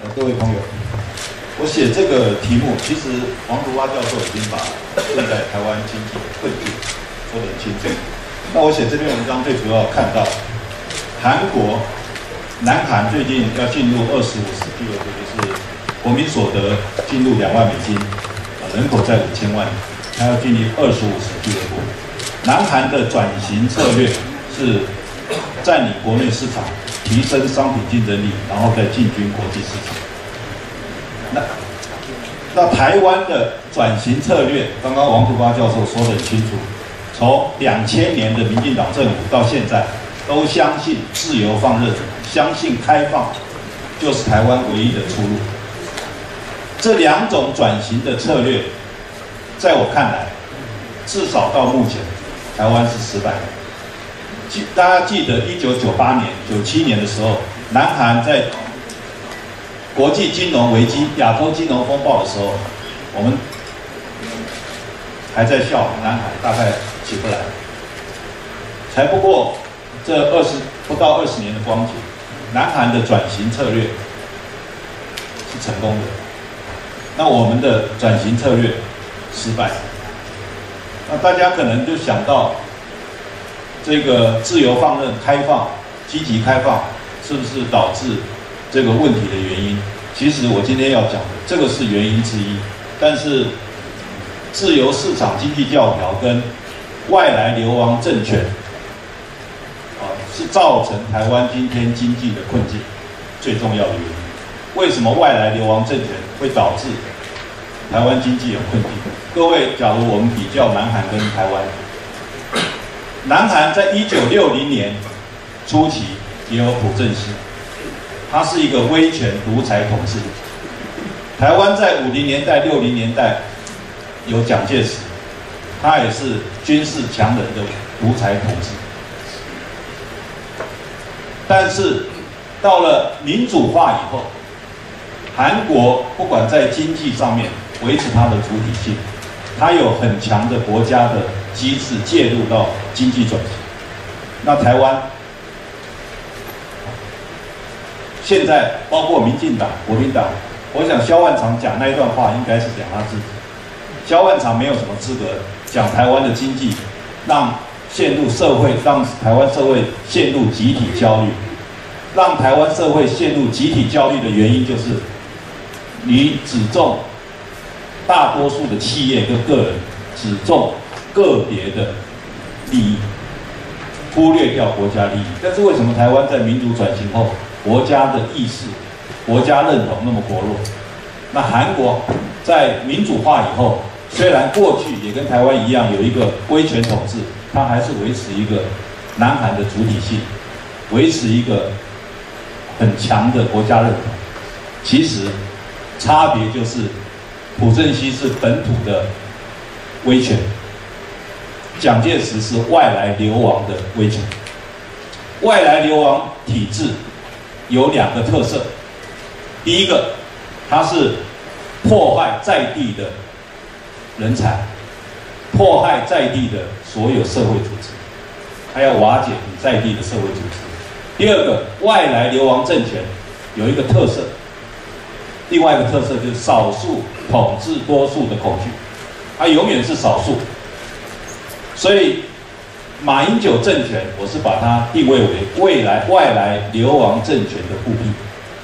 各位朋友，我写这个题目，其实王竹蛙教授已经把现在台湾经济的困境说得很清楚。那我写这篇文章最主要看到，南韩最近要进入25时俱乐部，就是国民所得进入2万美金，人口在5000万，它要进入25时俱乐部。南韩的转型策略是占领国内市场，提升商品竞争力，然后再进军国际市场。那台湾的转型策略，刚刚王竹蛙教授说得很清楚，从2000年的民进党政府到现在，都相信自由放任，相信开放就是台湾唯一的出路。这2种转型的策略，在我看来，至少到目前，台湾是失败的。大家记得1998年、97年的时候，南韩在国际金融危机、亚洲金融风暴的时候，我们还在笑南韩大概起不来，才不过不到20年的光景，南韩的转型策略是成功的，那我们的转型策略失败。那大家可能就想到，这个自由放任、开放、积极开放，是不是导致这个问题的原因？其实我今天要讲的，这个是原因之一，但是自由市场经济教条跟外来流亡政权，是造成台湾今天经济的困境最重要的原因。为什么外来流亡政权会导致台湾经济有困境？各位，假如我们比较南韩跟台湾，南韩在1960年初期也有朴正熙，他是一个威权独裁统治。台湾在50年代、60年代有蒋介石，他也是军事强人的独裁统治。但是到了民主化以后，韩国不管在经济上面维持它的主体性，它有很强的国家的机制介入到经济转型。那台湾现在包括民进党、国民党，我想萧万长讲那一段话应该是讲他自己。萧万长没有什么资格讲台湾的经济让台湾社会陷入集体焦虑，让台湾社会陷入集体焦虑的原因就是你只重大多数的企业跟个人，只重个别的利益，忽略掉国家利益。但是为什么台湾在民主转型后，国家的意识、国家认同那么薄弱？那韩国在民主化以后，虽然过去也跟台湾一样有一个威权统治，它还是维持一个南韩的主体性，维持一个很强的国家认同。其实差别就是朴正熙是本土的威权，蒋介石是外来流亡的威权。外来流亡体制有2个特色，第一个，它是破坏在地的人才，迫害在地的所有社会组织，它要瓦解你在地的社会组织。第二个，外来流亡政权有一个特色，另外一个特色就是少数统治多数的恐惧，它永远是少数。所以马英九政权，我是把它定位为外来流亡政权的复辟。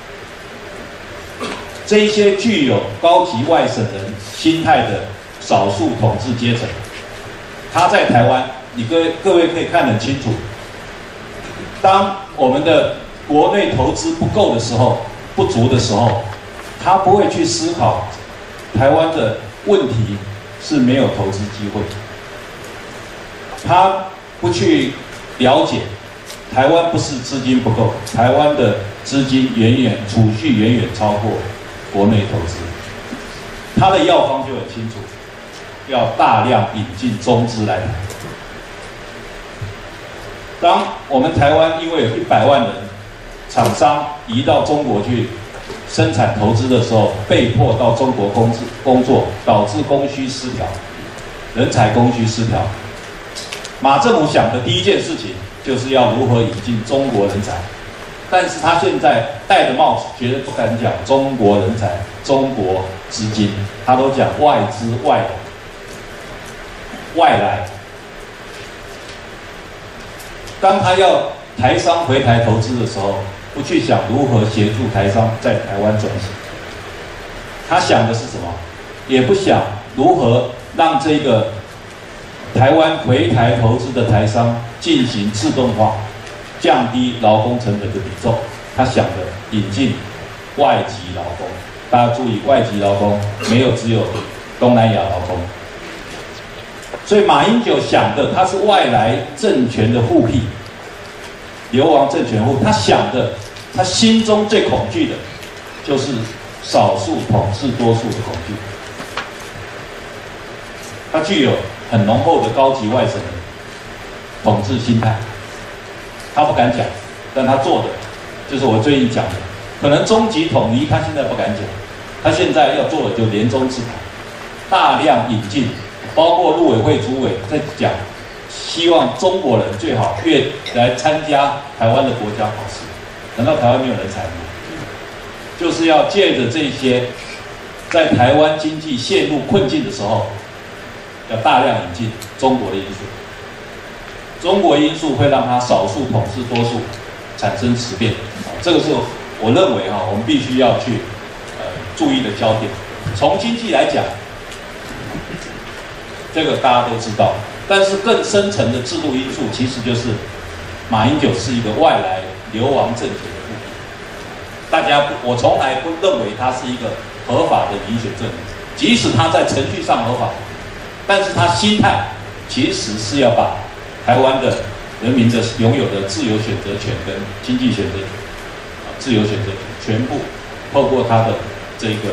这一些具有高级外省人心态的少数统治阶层，他在台湾，各位可以看得很清楚。当我们的国内投资不够的时候、不足的时候，他不会去思考台湾的问题是没有投资机会，他不去了解台湾不是资金不够，台湾的资金储蓄远远超过国内投资。他的药方就很清楚，要大量引进中资来台。当我们台湾因为有100万人厂商移到中国去生产投资的时候，被迫到中国工作，导致供需失调，人才供需失调。马政府想的第一件事情就是要如何引进中国人才， 但是他现在戴着帽子，绝对不敢讲中国人才、中国资金，他都讲外资外来。当他要台商回台投资的时候，不去想如何协助台商在台湾转型，他想的是什么？也不想如何让这个台湾回台投资的台商进行自动化，降低劳工成本的比重。他想的引进外籍劳工，大家注意，外籍劳工没有只有东南亚劳工。所以马英九想的，他是外来政权的复辟，流亡政权复，他想的，他心中最恐惧的，就是少数统治多数的恐惧。他具有很浓厚的高级外省的统治心态，他不敢讲，但他做的就是我最近讲的，可能终极统一他现在不敢讲，他现在要做的就联中制台，大量引进，包括陆委会主委在讲，希望中国人最好越来参加台湾的国家考试，难道台湾没有人才吗？就是要借着这些，在台湾经济陷入困境的时候，要大量引进中国的因素。中国因素会让它少数统治多数产生质变，这个是我认为我们必须要去注意的焦点。从经济来讲，这个大家都知道，但是更深层的制度因素，其实就是马英九是一个外来流亡政权的复辟。我从来不认为他是一个合法的民选政府，即使他在程序上合法，但是他心态其实是要把台湾的人民的拥有的自由选择权跟经济选择权、自由选择权，全部透过他的这个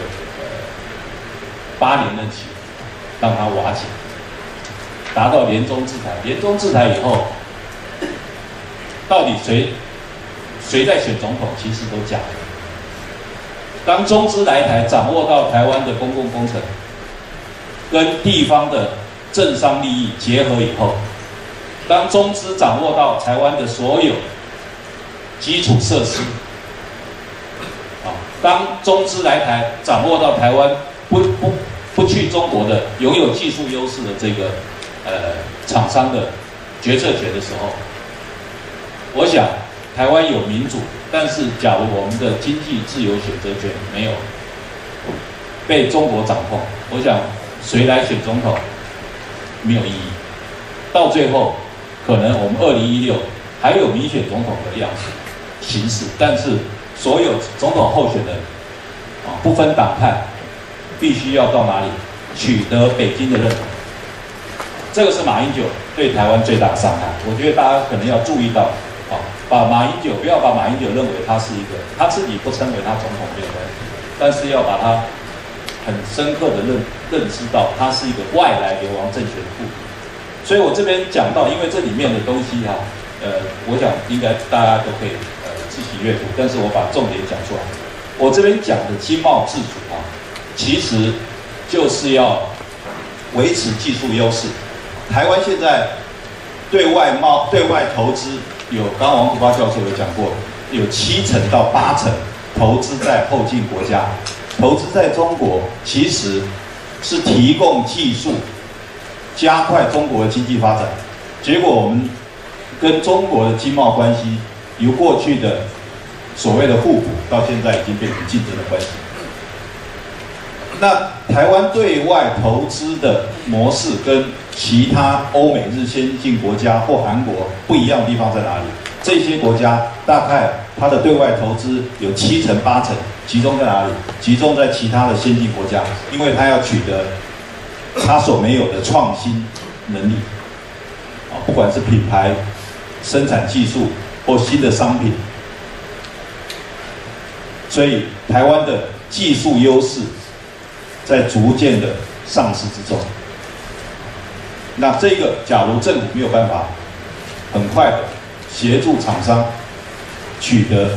8年任期，让他瓦解，达到联中制台。联中制台以后，到底谁在选总统，其实都假的。当中资来台，掌握到台湾的公共工程跟地方的政商利益结合以后，当中资掌握到台湾的所有基础设施，当中资来台掌握到台湾不去中国的拥有技术优势的这个厂商的决策权的时候，我想台湾有民主，但是假如我们的经济自由选择权没有被中国掌控，我想谁来选总统没有意义。到最后，可能我们2016还有民选总统的样子形式，但是所有总统候选人不分党派，必须要到哪里取得北京的认同。这个是马英九对台湾最大的伤害。我觉得大家可能要注意到，不要把马英九认为他是一个，他自己不称为他总统没有关系，但是要把他很深刻的认知到，他是一个外来流亡政权的复辟。所以我这边讲到，因为这里面的东西我想应该大家都可以自己阅读，但是我把重点讲出来。我这边讲的经贸自主其实就是要维持技术优势。台湾现在对外投资刚刚王土发教授有讲过，有70%到80%投资在后进国家，投资在中国其实是提供技术，加快中国的经济发展。结果我们跟中国的经贸关系由过去的所谓的互补，到现在已经变成竞争的关系。那台湾对外投资的模式跟其他欧美日先进国家或韩国不一样的地方在哪里？这些国家大概它的对外投资有70%、80%，集中在哪里？集中在其他的先进国家，因为它要取得它所没有的创新能力，不管是品牌、生产技术或新的商品，所以台湾的技术优势在逐渐的丧失之中。那这个假如政府没有办法很快的协助厂商取得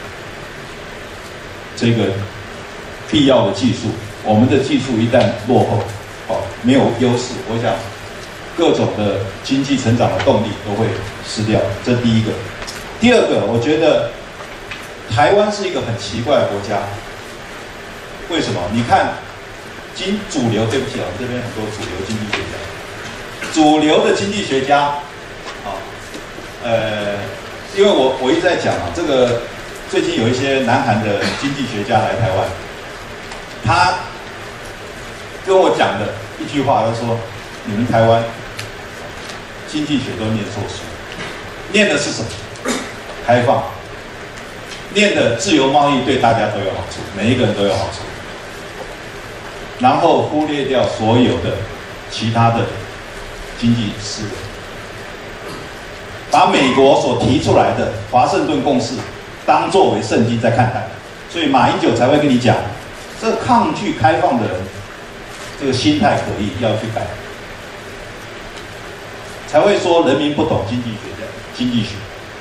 这个必要的技术，我们的技术一旦落后，没有优势，我想各种的经济成长的动力都会失掉。这第一个。第二个，我觉得台湾是一个很奇怪的国家，为什么？你看，主流，对不起啊，我们这边很多主流经济学家，主流的经济学家，啊，因为我一直在讲啊，这个最近有一些南韩的经济学家来台湾，他跟我讲的一句话，他说：“你们台湾经济学都念错书，念的是什么？开放。”念的自由贸易对大家都有好处，每一个人都有好处，然后忽略掉所有的其他的经济思维，把美国所提出来的华盛顿共识当作为圣经在看待，所以马英九才会跟你讲，这抗拒开放的人，这个心态可以要去改，才会说人民不懂经济学，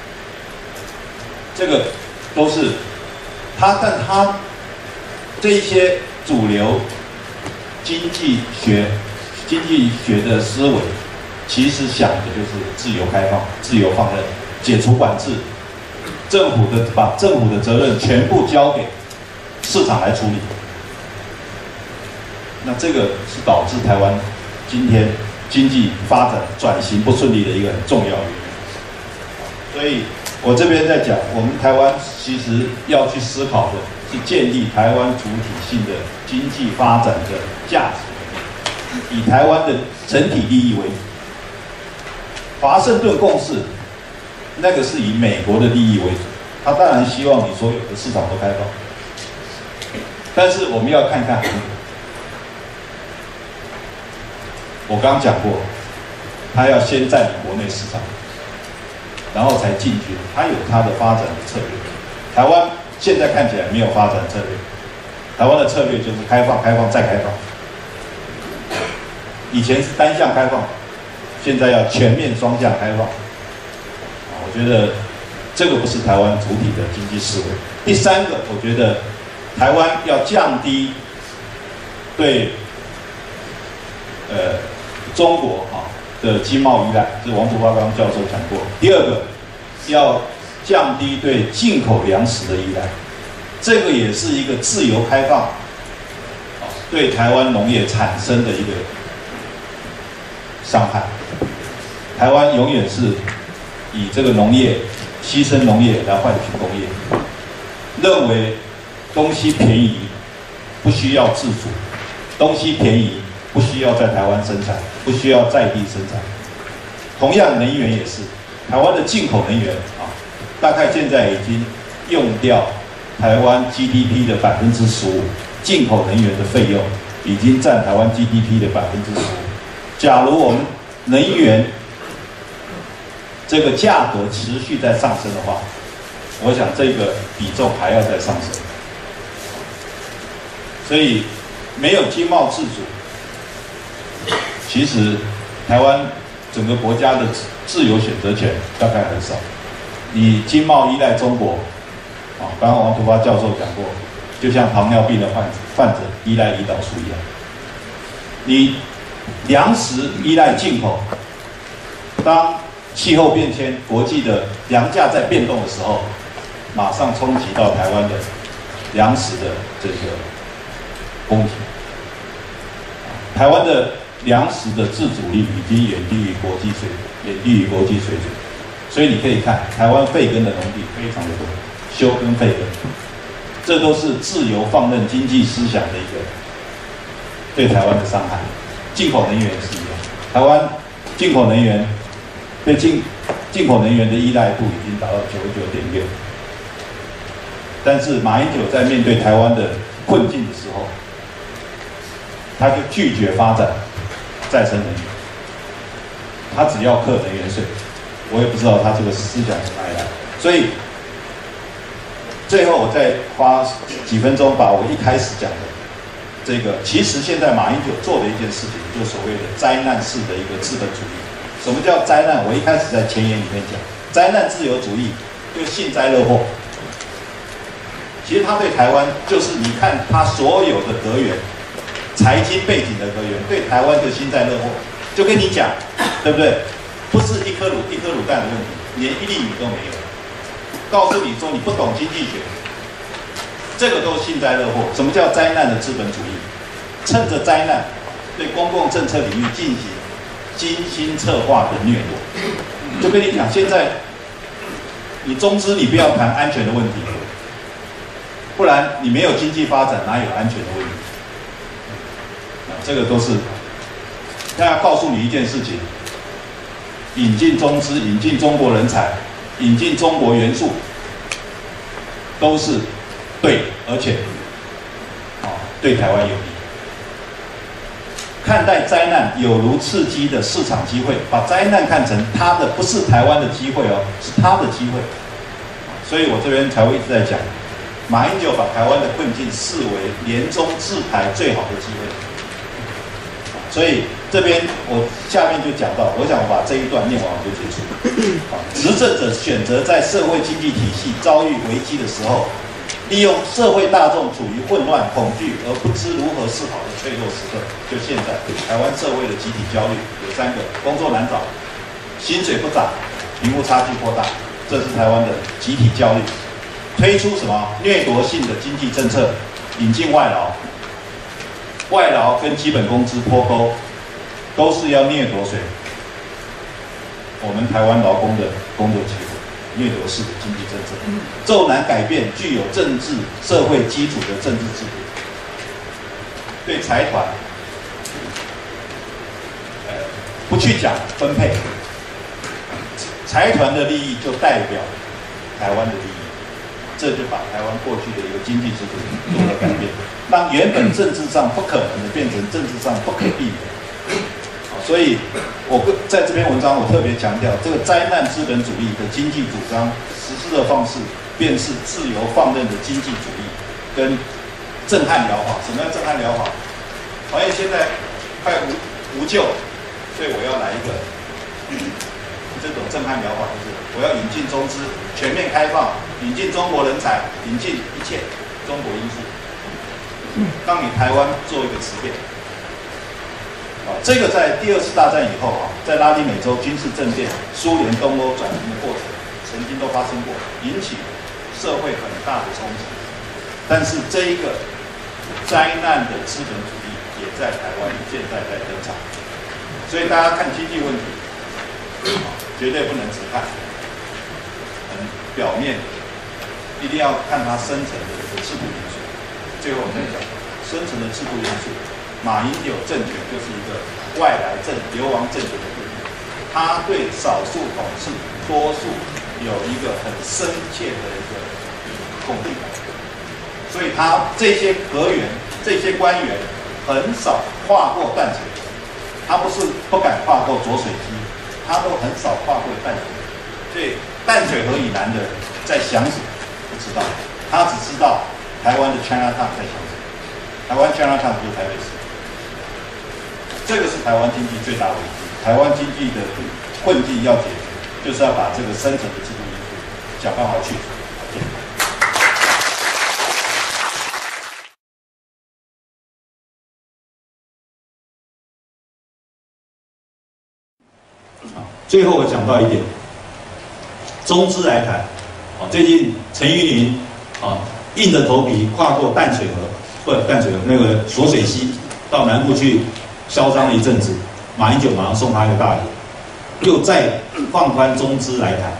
这个。都是但他这一些主流经济学的思维，其实想的就是自由开放、自由放任、解除管制，把政府的责任全部交给市场来处理。那这个是导致台湾今天经济发展转型不顺利的一个很重要的原因。所以我这边在讲，我们台湾其实要去思考的是建立台湾主体性的经济发展的价值，以台湾的整体利益为主。华盛顿共识，那个是以美国的利益为主，他当然希望你所有的市场都开放，但是我们要看看韩国。我刚刚讲过，他要先占领国内市场。然后才进军，它有它的发展的策略。台湾现在看起来没有发展策略，台湾的策略就是开放、开放再开放。以前是单向开放，现在要全面双向开放。我觉得这个不是台湾主体的经济思维。第三个，我觉得台湾要降低对中国的经贸依赖，这是王竹华刚教授讲过。第二个，要降低对进口粮食的依赖，这个也是一个自由开放，对台湾农业产生的一个伤害。台湾永远是以这个农业牺牲农业来换取工业，认为东西便宜不需要自主，东西便宜不需要在台湾生产，不需要在地生产。同样，能源也是，台湾的进口能源大概现在已经用掉台湾 GDP 的15%，进口能源的费用已经占台湾 GDP 的15%。假如我们能源这个价格持续在上升的话，我想这个比重还要再上升。所以没有经贸自主，其实台湾整个国家的自由选择权大概很少。你经贸依赖中国，刚刚王土发教授讲过，就像糖尿病的患者依赖胰岛素一样。你粮食依赖进口，当气候变迁、国际的粮价在变动的时候，马上冲击到台湾的粮食的这个供给。台湾的粮食的自主率已经远低于国际水准，所以你可以看台湾废耕的农地非常的多，休耕废耕，这都是自由放任经济思想的一个对台湾的伤害。进口能源也是一样，台湾进口能源对进口能源的依赖度已经达到99.6%，但是马英九在面对台湾的困境的时候，他就拒绝发展再生能源，他只要课能源税，我也不知道他这个思想从哪里来。所以最后我再花几分钟把我一开始讲的这个，其实现在马英九做的一件事情，就是所谓的灾难式的一个资本主义。什么叫灾难？我一开始在前言里面讲，灾难自由主义就幸灾乐祸。其实他对台湾，就是你看他所有的阁员，财经背景的阁员，对台湾就幸灾乐祸，就跟你讲，对不对？不是一颗卤蛋的问题，连一粒米都没有， 告诉你说你不懂经济学，这个都是幸灾乐祸。什么叫灾难的资本主义？趁着灾难，对公共政策领域进行精心策划的掠夺。就跟你讲，现在你中资你不要谈安全的问题，不然你没有经济发展，哪有安全的问题？这个都是大家告诉你一件事情：引进中资、引进中国人才、引进中国元素，都是对，而且对台湾有利。看待灾难有如刺激的市场机会，把灾难看成它的不是台湾的机会哦，是它的机会。所以我这边才会一直在讲，马英九把台湾的困境视为联中制台最好的机会。所以这边我下面就讲到，我想我把这一段念完我就结束。执政者选择在社会经济体系遭遇危机的时候，利用社会大众处于混乱、恐惧而不知如何是好的脆弱时刻，就现在台湾社会的集体焦虑有3个：工作难找、薪水不涨、贫富差距扩大，这是台湾的集体焦虑。推出什么掠夺性的经济政策，引进外劳，外劳跟基本工资脱钩，都是要掠夺谁？我们台湾劳工的工作机会。掠夺式的经济政策，骤然改变具有政治社会基础的政治制度，对财团，不去讲分配，财团的利益就代表台湾的利益，这就把台湾过去的一个经济制度做了改变，让原本政治上不可能的变成政治上不可避免。所以，我在这篇文章我特别强调，这个灾难资本主义的经济主张实施的方式，便是自由放任的经济主义跟震撼疗法。什么叫震撼疗法？好像现在快无救，所以我要来一个这种震撼疗法，就是我要引进中资，全面开放，引进中国人才，引进一切中国因素，让你台湾做一个质变。这个在第2次大战以后在拉丁美洲军事政变、苏联东欧转型的过程，曾经都发生过，引起社会很大的冲击。但是这一个灾难的资本主义也在台湾现在在登场，所以大家看经济问题，绝对不能只看很表面，一定要看它深层的这个制度因素。最后我们再讲深层的制度因素。马英九政权就是一个外来流亡政权的故事，他对少数统治多数有一个很深切的一个恐惧感，所以他这些阁员、这些官员很少跨过淡水，他不是不敢跨过浊水溪，他都很少跨过淡水，所以淡水河以南的人在想什么不知道，他只知道台湾的 Chinatown 在想什么，台湾 Chinatown 就是台北市。这个是台湾经济最大的危机，台湾经济的困境要解决，就是要把这个深层的制度因素想办法去除。最后我讲到一点，中资来台，最近陈玉林硬着头皮跨过淡水河，不淡水河那个浊水溪到南部去。嚣张了一阵子，马英九马上送他一个大礼，又再放宽中资来台。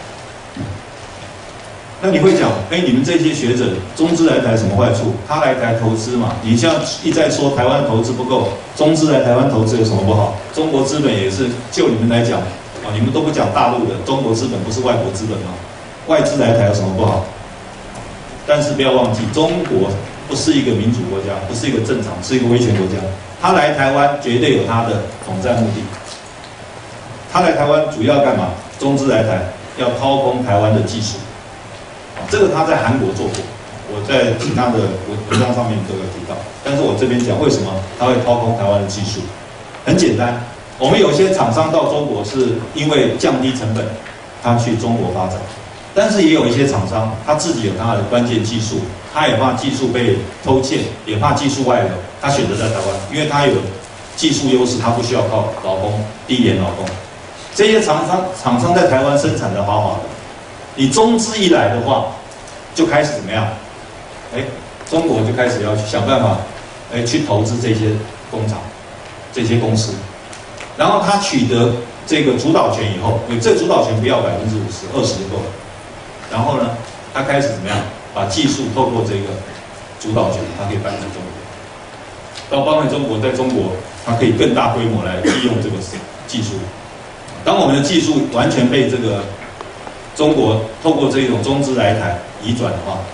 那你会讲，你们这些学者，中资来台什么坏处？他来台投资嘛，你像一再说台湾投资不够，中资来台湾投资有什么不好？中国资本也是，就你们来讲，你们都不讲大陆的，中国资本不是外国资本吗？外资来台有什么不好？但是不要忘记，中国不是一个民主国家，不是一个正常，是一个威权国家。他来台湾绝对有他的统战目的。他来台湾主要干嘛？中资来台要掏空台湾的技术，这个他在韩国做过，我在其他的文章上面都有提到。但是我这边讲为什么他会掏空台湾的技术，很简单，我们有些厂商到中国是因为降低成本，他去中国发展，但是也有一些厂商他自己有他的关键技术，他也怕技术被偷窃，也怕技术外流，他选择在台湾，因为他有技术优势，他不需要靠劳工低廉劳工。这些厂商在台湾生产的好好的， 你中资一来的话，就开始怎么样？中国就开始要去想办法，去投资这些工厂、这些公司，然后他取得这个主导权以后，这主导权不要50%，20%就够了。然后呢，他开始怎么样？把技术透过这个主导权，它可以搬回中国。到搬回中国，在中国，它可以更大规模来利用这个技术。当我们的技术完全被这个中国透过这种中资来台移转的话，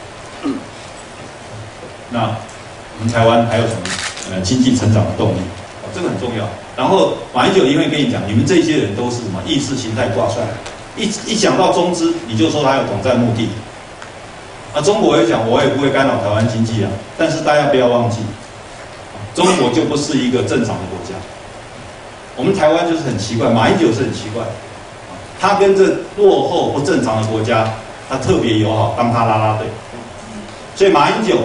那我们台湾还有什么经济成长的动力？这个很重要。然后马英九一定会跟你讲，你们这些人都是什么意识形态挂帅，一讲到中资，你就说他有统战目的。中国也讲，我也不会干扰台湾经济啊。但是大家不要忘记，中国就不是一个正常的国家。我们台湾就是很奇怪，马英九是很奇怪，他跟这落后不正常的国家，他特别友好，当他啦啦队。所以马英九，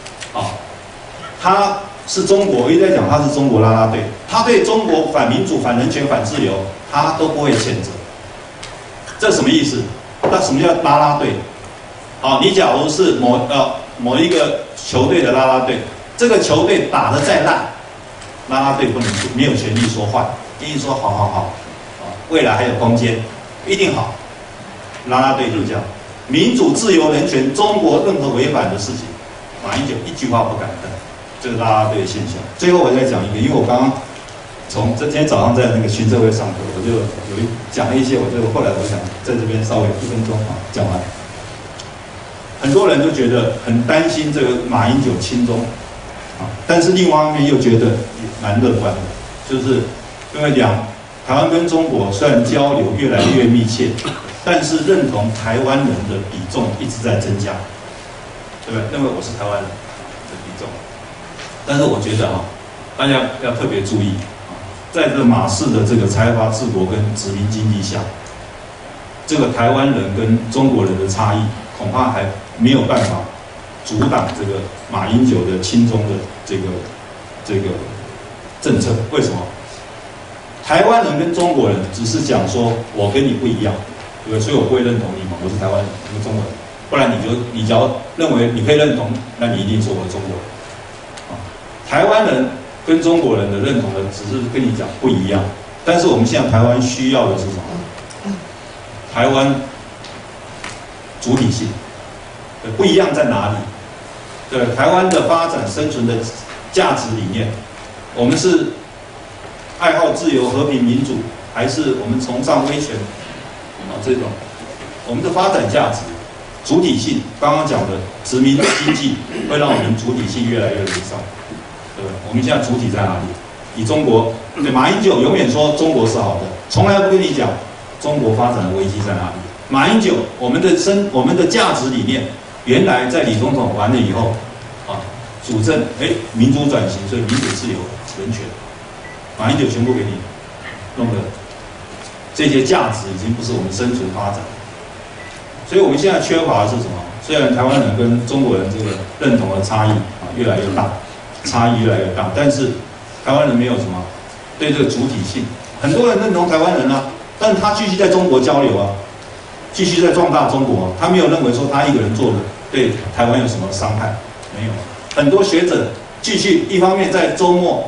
他是中国，我一直在讲他是中国啦啦队，他对中国反民主、反人权、反自由，他都不会谴责。这什么意思？那什么叫啦啦队？你假如是某一个球队的啦啦队，这个球队打得再烂，啦啦队不能没有权利说坏，一定说好，未来还有空间，一定好。啦啦队就这样，民主、自由、人权，中国任何违反的事情，马英九一句话不敢干，这个啦啦队的现象。最后我再讲一个，因为我刚刚从今天早上在那个群社会上课，我就讲了一些，后来我想在这边稍微1分钟讲完。很多人都觉得很担心这个马英九亲中，但是另外一方面又觉得也蛮乐观的，就是因为台湾跟中国虽然交流越来越密切，但是认同台湾人的比重一直在增加，对不对？认为我是台湾人的比重，但是我觉得大家要特别注意，在这马氏的这个财阀治国跟殖民经济下，这个台湾人跟中国人的差异恐怕还没有办法阻挡这个马英九的亲中的这个政策。为什么？台湾人跟中国人只是讲说我跟你不一样，对不对？所以我不会认同你嘛，我是台湾人，我是中国人。不然你只要认为你可以认同，那你一定说我是中国人。台湾人跟中国人的认同的只是跟你讲不一样，但是我们现在台湾需要的是什么？台湾主体性。不一样在哪里？对，台湾的发展生存的价值理念，我们是爱好自由、和平、民主，还是我们崇尚威权？这种我们的发展价值、主体性，刚刚讲的殖民经济会让我们主体性越来越零散，对不对？我们现在主体在哪里？以中国，对，马英九永远说中国是好的，从来不跟你讲中国发展的危机在哪里。马英九，我们的价值理念。原来在李总统完了以后，主政民主转型，所以民主、自由、人权，马英九全部给你弄的，这些价值已经不是我们生存发展。所以我们现在缺乏的是什么？虽然台湾人跟中国人这个认同的差异越来越大，差异越来越大，但是台湾人没有什么对这个主体性，很多人认同台湾人啊，但他继续在中国交流啊。继续在壮大中国，他没有认为说他一个人做的对台湾有什么伤害，没有。很多学者继续一方面在周末，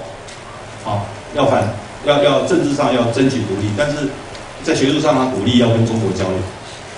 要政治上要争取独立，但是在学术上他鼓励要跟中国交流。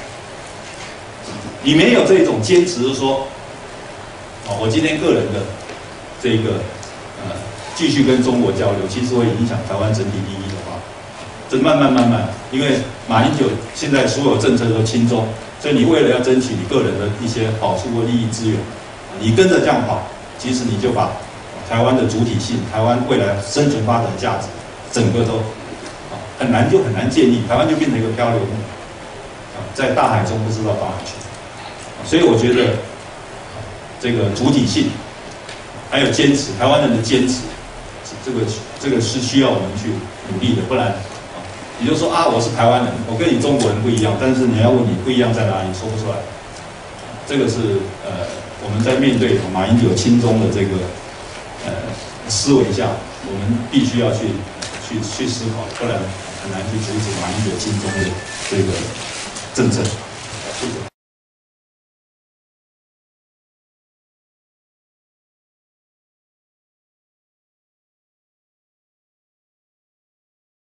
你没有这种坚持说，我今天个人的这个继续跟中国交流，其实会影响台湾整体利益的话，这慢慢，因为马英九现在所有政策都亲中，所以你为了要争取你个人的一些好处或利益资源，你跟着这样跑，其实你就把台湾的主体性、台湾未来生存发展价值，整个都很难建立，台湾就变成一个漂流木，在大海中不知道到哪去。所以我觉得这个主体性还有坚持，台湾人的坚持，这个是需要我们去努力的，不然。你就说我是台湾人，我跟你中国人不一样，但是你要问你不一样在哪里，说不出来。这个是我们在面对马英九亲中的这个思维下，我们必须要去思考，不然很难去阻止马英九亲中的这个政策。 谢谢。